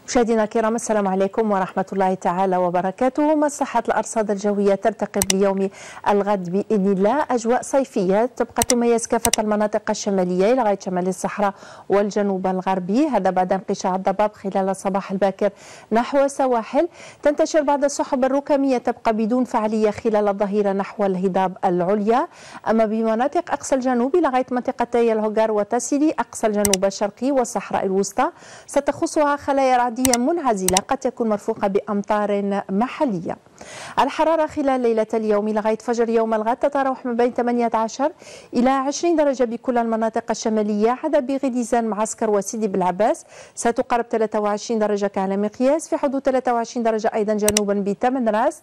مشاهدينا الكرام، السلام عليكم ورحمة الله تعالى وبركاته. مصلحة الأرصاد الجوية ترتقب ليوم الغد بإذن الله أجواء صيفية تبقى تميز كافة المناطق الشمالية لغاية شمال الصحراء والجنوب الغربي، هذا بعد انقشاع الضباب خلال الصباح الباكر نحو السواحل. تنتشر بعض السحب الركامية تبقى بدون فعالية خلال الظهيرة نحو الهضاب العليا. أما بمناطق أقصى الجنوب لغاية منطقتي الهوغار وتاسيلي أقصى الجنوب الشرقي والصحراء الوسطى ستخصها خلايا رعدية منعزلة قد تكون مرفوقة بأمطار محلية. الحرارة خلال ليلة اليوم لغاية فجر يوم الغد تتراوح ما بين 18 إلى 20 درجة بكل المناطق الشمالية، عدا بغليزان معسكر وسيدي بلعباس ستقارب 23 درجة كعلى مقياس، في حدود 23 درجة أيضا جنوبا بتمن راس،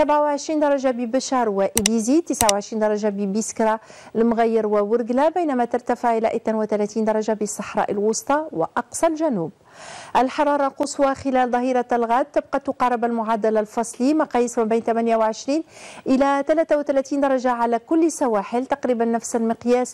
27 درجة ببشار وإليزي، 29 درجة ببسكرة المغير وورقلة، بينما ترتفع إلى 32 درجة بالصحراء الوسطى وأقصى الجنوب. الحرارة القصوى خلال ظهيرة الغد تبقى تقارب المعدل الفصلي، مقاييس ما بين 28 إلى 33 درجة على كل سواحل، تقريبا نفس المقياس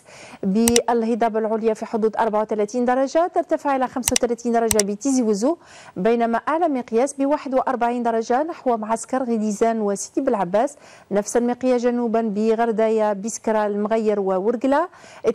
بالهضاب العليا في حدود 34 درجة، ترتفع إلى 35 درجة بتيزي وزو، بينما أعلى مقياس ب 41 درجة نحو معسكر غليزان وسيدي بلعباس، نفس المقياس جنوبا بغردايا بسكرة المغير وورقلة،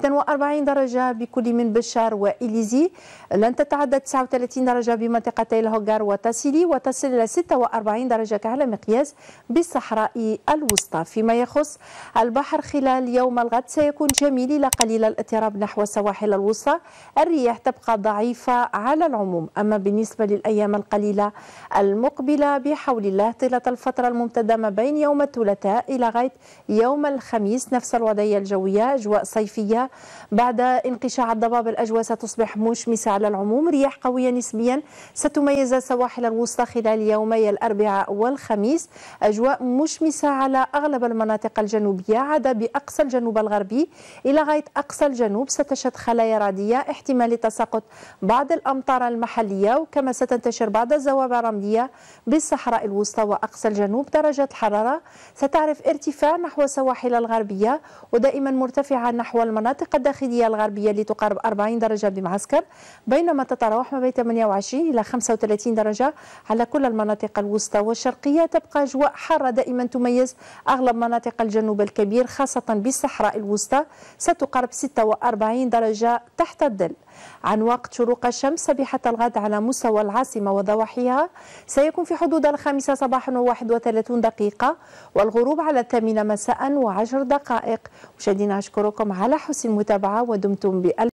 42 درجة بكل من بشار وإليزي، لن تتعدى 39 درجة بمنطقتي الهوغار وتاسيلي، وتصل إلى 46 درجة كعلى مقياس بالصحراء الوسطى. فيما يخص البحر خلال يوم الغد سيكون جميل إلى قليل الاضطراب نحو السواحل الوسطى، الرياح تبقى ضعيفة على العموم. أما بالنسبة للأيام القليلة المقبلة بحول الله طيلة الفترة الممتدة ما بين يوم الثلاثاء إلى غاية يوم الخميس نفس الوضعية الجوية، أجواء صيفية بعد انقشاع الضباب، الأجواء ستصبح مشمسة على العموم، رياح قوية نسبيا ستميز السواحل الوسطى خلال يومي الأربعاء والخميس، أجواء مشمسة على أغلب المناطق الجنوبية، عدا بأقصى الجنوب الغربي إلى غاية أقصى الجنوب ستشهد خلايا رعدية، احتمال تساقط بعض الأمطار المحلية، وكما ستنتشر بعض الزوابع الرملية بالصحراء الوسطى وأقصى الجنوب. درجة الحرارة ستعرف ارتفاع نحو السواحل الغربية ودائما مرتفعة نحو المناطق الداخلية الغربية لتقارب 40 درجة بمعسكر، بينما تتراوح ما بين 28 إلى 35 درجة على كل المناطق الوسطى والشرقية. تبقى أجواء حارة دائما تميز أغلب مناطق الجنوب الكبير خاصة بالصحراء الوسطى، ستقارب 46 درجة تحت الظل. عن وقت شروق الشمس صبيحة الغد على مستوى العاصمة وضواحيها سيكون في حدود 5 صباحا و31 دقيقة، والغروب على 8 مساء و10 دقائق. مشاهدينا أشكركم على حسن المتابعة ودمتم بألف